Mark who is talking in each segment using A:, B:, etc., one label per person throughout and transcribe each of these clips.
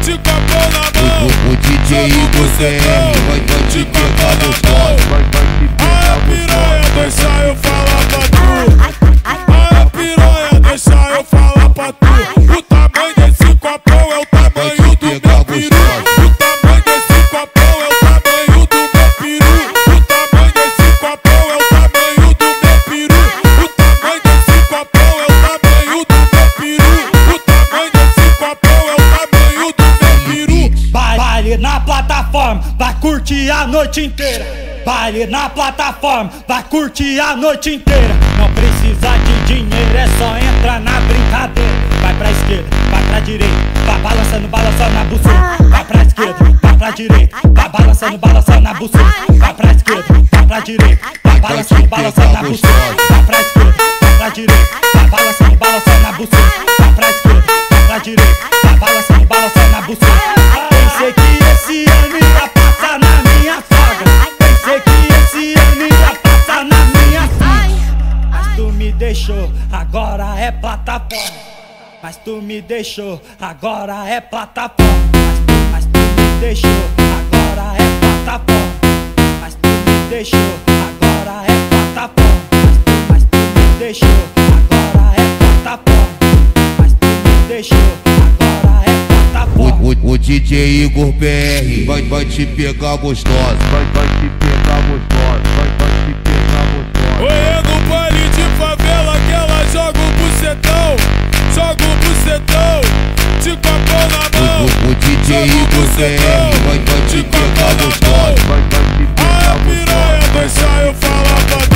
A: de copão na mão.
B: O DJ Igor BR vai te pegar gostosa.
A: Olha a piranha, deixa eu falar pra tu. Olha a piranha, deixa eu falar pra tu. O tamanho desse copão é o tamanho do meu peru. O tamanho desse copão é o tamanho do meu peru. O tamanho desse copão é o tamanho do meu peru. O tamanho desse copão é o tamanho do meu peru. O tamanho desse copão é o tamanho do meu peru.
C: Baile na plataforma, vai curtir a noite inteira. Baile na plataforma, vai curtir a noite inteira. Não precisa de dinheiro, é só entrar na brincadeira. Vai pra esquerda, vai pra direita, vai balançando, balançando na buceta. Vai pra esquerda, vai pra direita, vai balançando, balançando na buceta. Vai pra esquerda, vai pra direita, vai balançando, balançando na buceta. Vai pra esquerda, vai pra direita, vai balançando, balançando na buceta. Vai pra esquerda, vai pra direita, vai balançando, balançando na buceta. Pensei que esse ano ia passar na minha sogra. Pensei que esse ano ia passar na minha sogra. Mas tu me deixou, agora é plataforma. Mas tu me deixou, agora é plataforma. Mas tu me deixou, agora é plataforma. Mas tu me deixou, agora é plataforma. Mas tu me deixou, agora é plataforma. Mas tu me deixou, agora é plataforma.
B: O DJ Igor BR vai te pegar gostosa. Vai te pegar gostosa. Vai te pegar gostosa.
A: Oi, no baile de favela que ela joga o bucetão. Joga o bucetão de copão na mão.
B: O DJ Igor BR vai te pegar gostosa.
A: Olha a piranha, deixa eu falar pra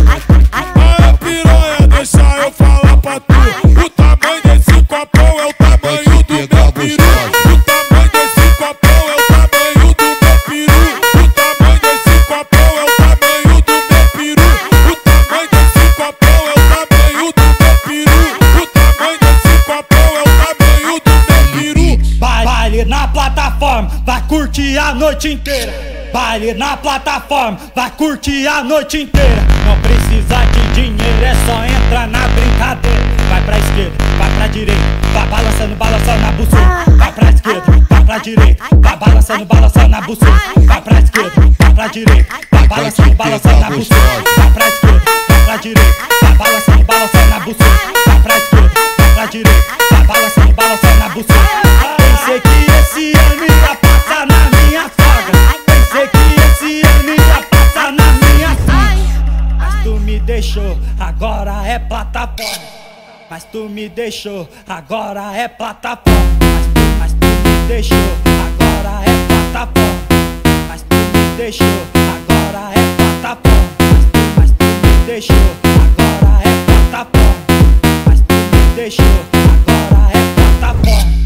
A: tu. Olha a piranha, deixa eu falar pra tu. O tamanho desse copão é o tamanho do meu peru. O tamanho desse copão é o tamanho do meu peru. O tamanho desse copão é o tamanho do meu peru. O tamanho desse copão é o tamanho do meu peru. O tamanho desse copão é o tamanho do meu peru.
C: Baile na plataforma, vai curtir a noite inteira. Baile na plataforma, vai curtir a noite inteira. Não precisa de dinheiro, é só entrar na brincadeira. Vai pra esquerda, vai pra direita, vai balançando, balançando na buceta. Vai pra esquerda, vai pra direita, vai balançando, balançando na buceta. Vai pra esquerda, vai pra direita, vai balançando, balançando na buceta. Vai pra esquerda, vai pra direita, vai balançando, balançando na buceta. Vai pra esquerda, vai pra direita, vai balançando, balançando na buceta. Pensei que esse ano ia passar na minha sogra. Pensei que esse ano ia passar na minha sogra. Mas tu me deixou, agora é plataforma. Mas tu me deixou, agora é plataforma. Mas tu me deixou, agora é plataforma. Mas tu me deixou, agora é plataforma. Mas tu me deixou, agora é plataforma. Mas tu me deixou, agora é plataforma.